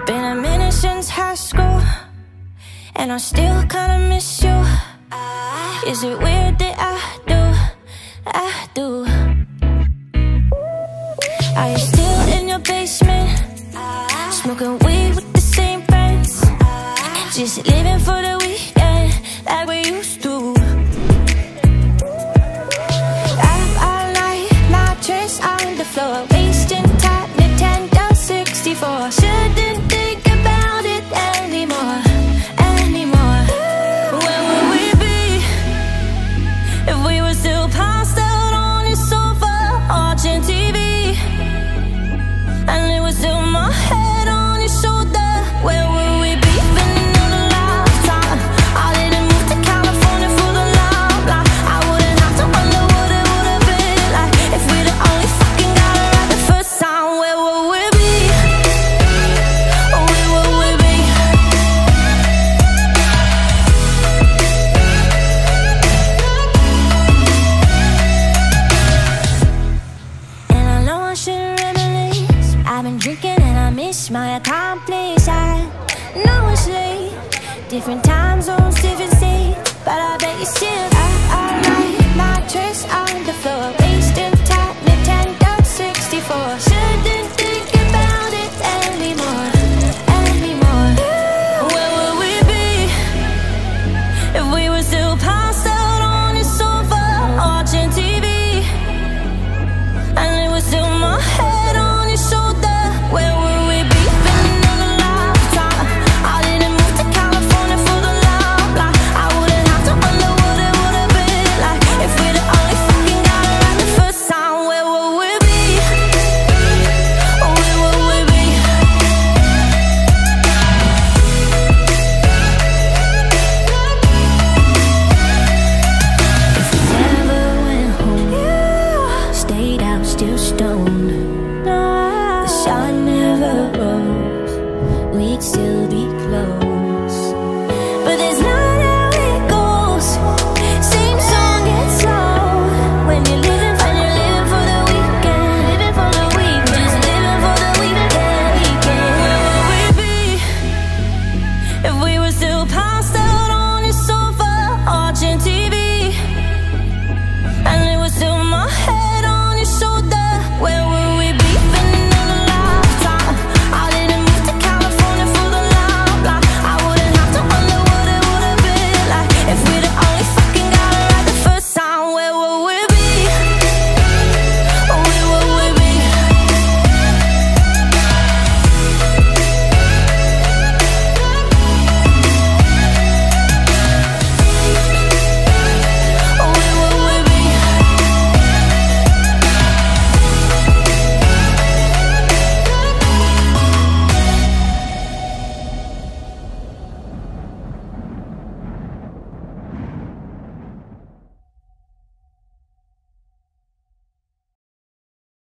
Been a minute since high school, and I still kinda miss you. Is it weird that I do? Are you still in your basement, smoking weed with the same friends, just living for the weekend like we used to? Up all night, mattress on the floor, wasting time, Nintendo 64. Shouldn't think about it anymore. Where would we be if we were still passed out on the sofa watching TV, and it was still my head on your shoulder? Where would we be? Been another lifetime. I didn't move to California for the limelight. I wouldn't have to wonder what it would have been like if we'd have only fucking got it right the first time. Where would we be? Where would we be? And I know I shouldn't reminisce. I've been drinking and I miss my accomplice. I know it's late, different time zones, different states, but I bet you still